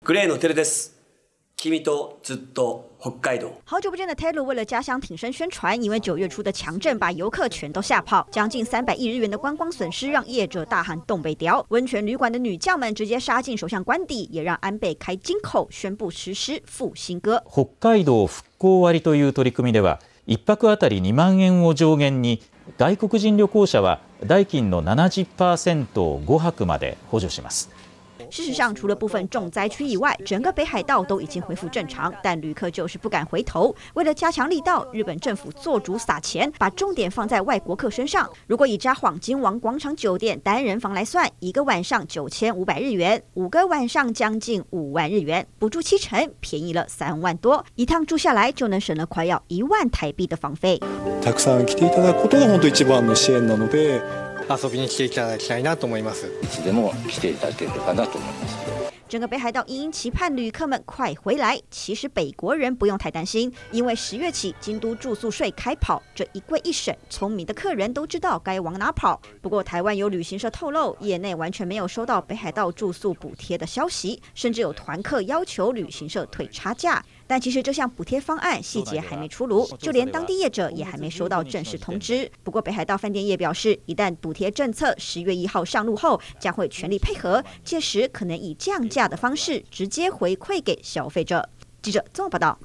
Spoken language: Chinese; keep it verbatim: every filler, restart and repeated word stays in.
グレーのテルです。君とずっと北海道。 好久不见的 Taylor 为了家乡挺身宣传，因为九月初的强震把游客全都吓跑，将近三百亿日元的观光损失让业者大喊东北调。温泉旅馆的女将们直接杀进首相官邸，也让安倍开金口宣布实施复兴歌。 北海道復興割という取り組みでは、一泊あたりにまん円を上限に、外国人旅行者は代金の ななじゅっパーセント をご泊まで補助します。 事实上，除了部分重灾区以外，整个北海道都已经恢复正常，但旅客就是不敢回头。为了加强力道，日本政府做主撒钱，把重点放在外国客身上。如果以札幌金王广场酒店单人房来算，一个晚上九千五百日元，五个晚上将近五万日元，补助七成，便宜了三万多。一趟住下来就能省了快要一万台币的房费。 たくさん来ていただくことが本当一番の支援なので。 遊びに来ていただきたいなと思います。 いつでも来ていただけるかなと思います。 整个北海道殷殷期盼旅客们快回来。其实北国人不用太担心，因为十月起京都住宿税开跑，这一贵一省，聪明的客人都知道该往哪跑。不过台湾有旅行社透露，业内完全没有收到北海道住宿补贴的消息，甚至有团客要求旅行社退差价。但其实这项补贴方案细节还没出炉，就连当地业者也还没收到正式通知。不过北海道饭店业表示，一旦补贴政策十月一号上路后，将会全力配合，届时可能以降价的方式直接回馈给消费者。记者综合报道。